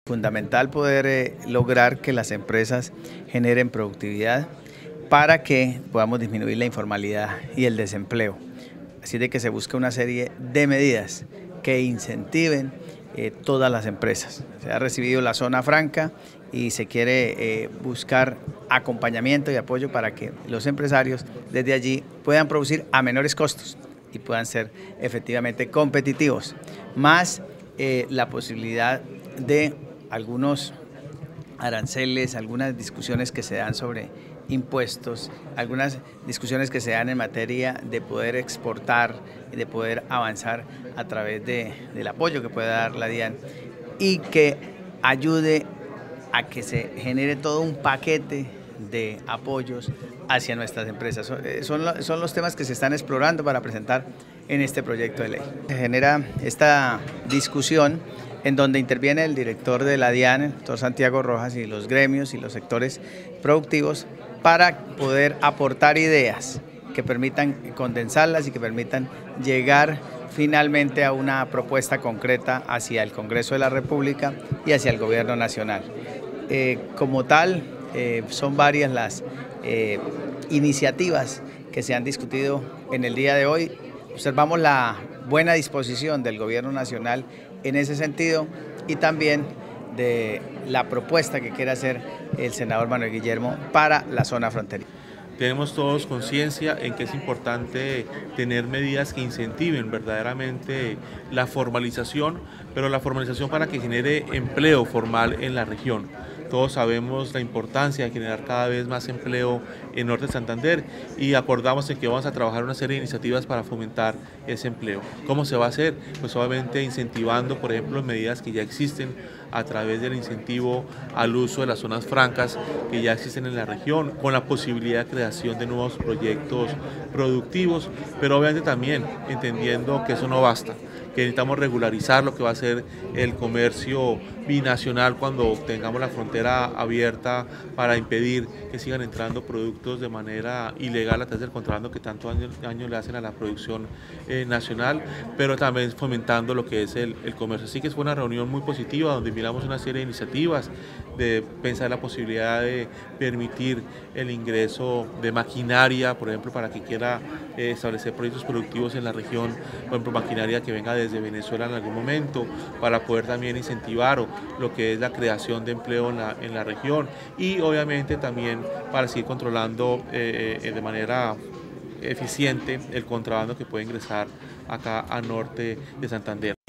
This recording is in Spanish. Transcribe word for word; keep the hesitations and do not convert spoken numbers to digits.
Fundamental poder eh, lograr que las empresas generen productividad para que podamos disminuir la informalidad y el desempleo. Así de que se busca una serie de medidas que incentiven eh, todas las empresas. Se ha recibido la zona franca y se quiere eh, buscar acompañamiento y apoyo para que los empresarios desde allí puedan producir a menores costos y puedan ser efectivamente competitivos, más eh, la posibilidad de algunos aranceles, algunas discusiones que se dan sobre impuestos, algunas discusiones que se dan en materia de poder exportar, de poder avanzar a través de, del apoyo que pueda dar la DIAN y que ayude a que se genere todo un paquete de apoyos hacia nuestras empresas. Son, son los temas que se están explorando para presentar en este proyecto de ley. Se genera esta discusión en donde interviene el director de la DIAN, el doctor Santiago Rojas, y los gremios y los sectores productivos para poder aportar ideas que permitan condensarlas y que permitan llegar finalmente a una propuesta concreta hacia el Congreso de la República y hacia el Gobierno Nacional. Eh, como tal, eh, son varias las eh, iniciativas que se han discutido en el día de hoy. Observamos la buena disposición del Gobierno Nacional en ese sentido y también de la propuesta que quiere hacer el senador Manuel Guillermo para la zona fronteriza. Tenemos todos conciencia en que es importante tener medidas que incentiven verdaderamente la formalización, pero la formalización para que genere empleo formal en la región. Todos sabemos la importancia de generar cada vez más empleo en Norte de Santander y acordamos en que vamos a trabajar una serie de iniciativas para fomentar ese empleo. ¿Cómo se va a hacer? Pues obviamente incentivando, por ejemplo, medidas que ya existen a través del incentivo al uso de las zonas francas que ya existen en la región, con la posibilidad de creación de nuevos proyectos productivos, pero obviamente también entendiendo que eso no basta, que necesitamos regularizar lo que va a ser el comercio binacional cuando tengamos la frontera abierta para impedir que sigan entrando productos de manera ilegal a través del contrabando que tanto daño, daño le hacen a la producción eh, nacional, pero también fomentando lo que es el, el comercio. Así que fue una reunión muy positiva donde miramos una serie de iniciativas, de pensar la posibilidad de permitir el ingreso de maquinaria, por ejemplo, para quien quiera eh, establecer proyectos productivos en la región, por ejemplo, maquinaria que venga desde Venezuela en algún momento, para poder también incentivar o, lo que es la creación de empleo en la, en la región y obviamente también para seguir controlando eh, eh, de manera eficiente el contrabando que puede ingresar acá a norte de Santander.